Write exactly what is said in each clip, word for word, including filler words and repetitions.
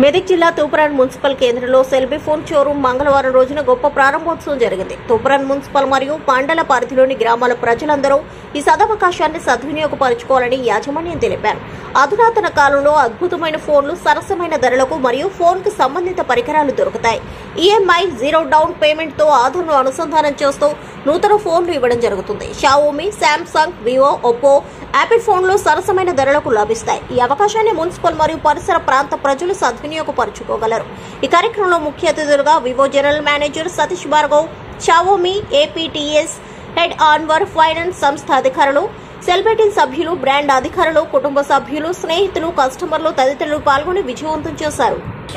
మెదక్ జిల్లా తూప్రాన్ మున్సిపల్ కేంద్రంలో సెల్బీ ఫోన్ షోరూం మంగళవారం రోజున గొప్ప ప్రారంభోత్సవం జరిగింది. తూప్రాన్ మున్సిపల్ మరియు మండల పరిధిలోని గ్రామాల ప్రజలందరూ ఈ సదవకాశాన్ని సద్వినియోగపరచుకోవాలని యాజమాన్యం తెలిపారు. అధునాతన కాలంలో అద్భుతమైన ఫోన్లు సరసమైన ధరలకు మరియు ఫోన్ కు సంబంధిత పరికరాలు దొరుకుతాయి. ఈఎంఐ జీరో డౌన్ పేమెంట్ తో ఆధార్ను అనుసంధానం చేస్తూ నూతన ఫోన్లు ఇవ్వడం జరుగుతుంది. Xiaomi, Samsung, Vivo, Oppo, Apple ఫోన్లు సరసమైన ధరలకు లభిస్తాయి. ఈ అవకాశాన్ని మున్సిపల్ మరియు పరిసర ప్రాంత ప్రజలు సద్వినియోగపరచుకోగలరు. ఈ కార్యక్రమంలో ముఖ్య అతిథులుగా Vivo general manager Satish Bhargav, Xiaomi APTS head Anwar, finance సంస్థ అధికారులు, సెల్బెటిన్ సభ్యులు, బ్రాండ్ అధికారులు, కుటుంబ సభ్యులు, స్నేహితులు, కస్టమర్లు తదితరులు పాల్గొని విజయవంతం చేశారు.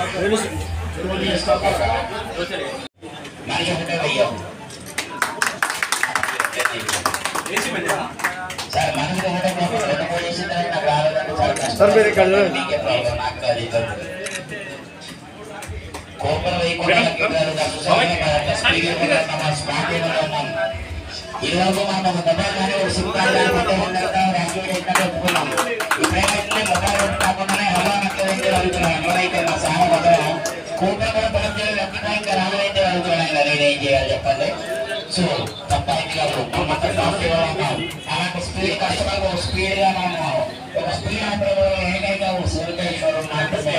ఈరోజు మనం మొబైల్లోనే సింపుల్గా ఒప్పుకున్నాం. ఇప్పుడేమైతే మొబైల్ కాకుండానే హవానైతే అడుగుతున్నాం. ఎవరైతే మా సార్ మొదలు కూపన్ పడుతుంది ఎక్కడ ఇంకా రావాలైతే అడుగుతున్నాను. నేనేం చేయాలి చెప్పండి. సో తప్పైతే అలాంటి స్పీడ్ కస్టమర్ స్పీడ్ గా మనం ఒక స్పీడ్ ఆపరేటర్ ఏకైతే సూర్యకేశ్వరం మాత్రమే.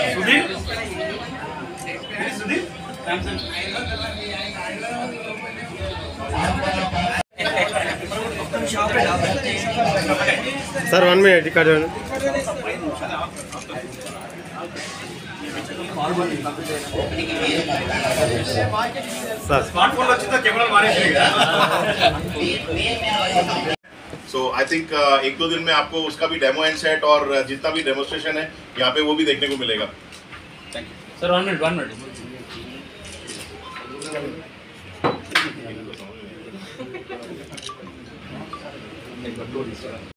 Sir one minute record sir smartphone వచ్చిందా కెమెరా మారేసేగా सो आई थिंक एक दो दिन में आपको उसका भी डेमो एंड सेट और जितना भी डेमोस्ट्रेशन है यहाँ पे वो भी देखने को मिलेगा. Thank you sir one minute one minute